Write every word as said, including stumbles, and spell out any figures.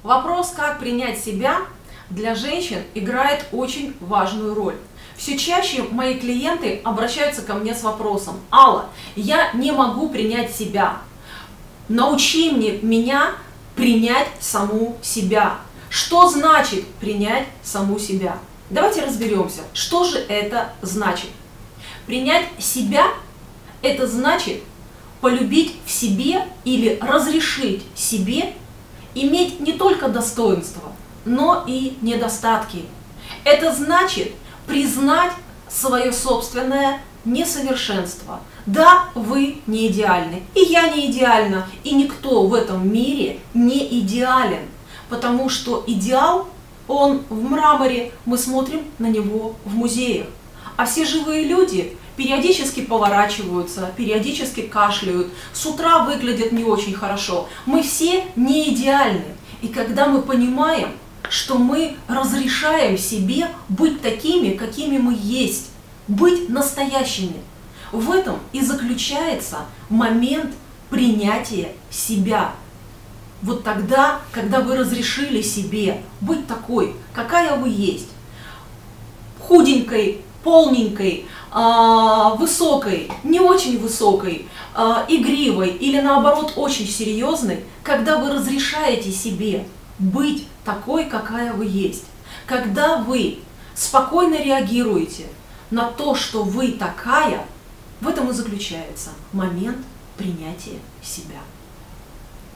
Вопрос, как принять себя, для женщин играет очень важную роль. Все чаще мои клиенты обращаются ко мне с вопросом: Алла, я не могу принять себя. Научи мне, меня принять саму себя. Что значит принять саму себя? Давайте разберемся, что же это значит. Принять себя – это значит полюбить в себе или разрешить себе иметь не только достоинства, но и недостатки. Это значит признать свое собственное несовершенство. Да, вы не идеальны, и я не идеальна, и никто в этом мире не идеален, потому что идеал, он в мраморе, мы смотрим на него в музеях. А все живые люди периодически поворачиваются, периодически кашляют, с утра выглядят не очень хорошо. Мы все не идеальны. И когда мы понимаем, что мы разрешаем себе быть такими, какими мы есть, быть настоящими, в этом и заключается момент принятия себя. Вот тогда, когда вы разрешили себе быть такой, какая вы есть, худенькой, полненькой, высокой, не очень высокой, игривой или наоборот очень серьезной, когда вы разрешаете себе быть такой, какая вы есть, когда вы спокойно реагируете на то, что вы такая, в этом и заключается момент принятия себя.